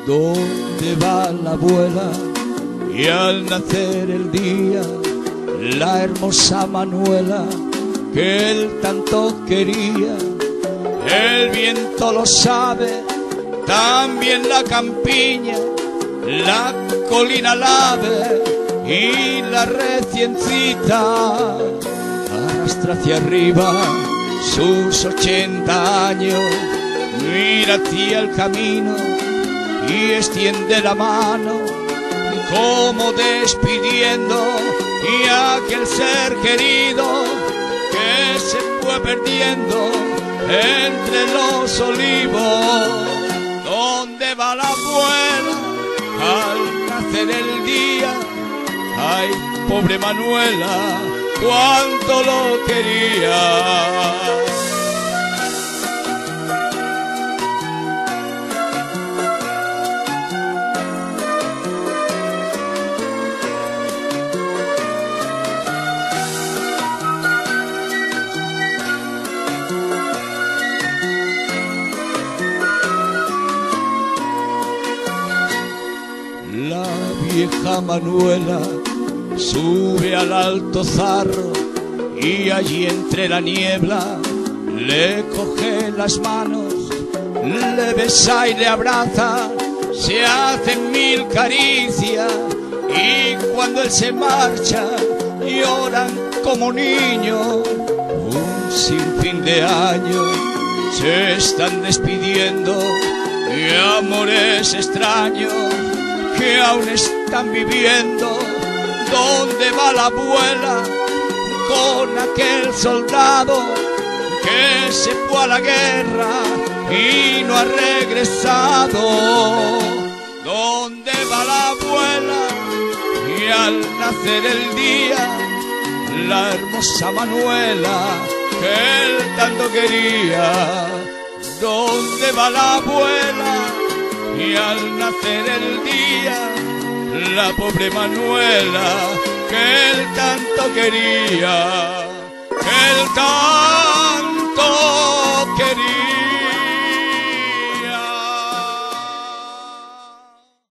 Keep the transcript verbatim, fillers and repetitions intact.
¿Dónde va la abuela? Y al nacer el día, la hermosa Manuela que él tanto quería. El viento lo sabe, también la campiña, la colina lave y la reciencita. Arrastra hacia arriba sus ochenta años, mira hacia el camino y extiende la mano como despidiendo y aquel ser querido que se fue perdiendo entre los olivos. ¿Dónde va la abuela al nacer el día? Ay, pobre Manuela, cuánto lo quería. La vieja Manuela sube al alto zarro y allí entre la niebla le coge las manos, le besa y le abraza, se hacen mil caricias y cuando él se marcha lloran como niños. Un sinfín de años se están despidiendo de amores extraños que aún están viviendo. ¿Dónde va la abuela con aquel soldado que se fue a la guerra y no ha regresado? ¿Dónde va la abuela? Y al nacer el día, la hermosa Manuela que él tanto quería. ¿Dónde va la abuela? Y al nacer el día, la pobre Manuela que él tanto quería, que él tanto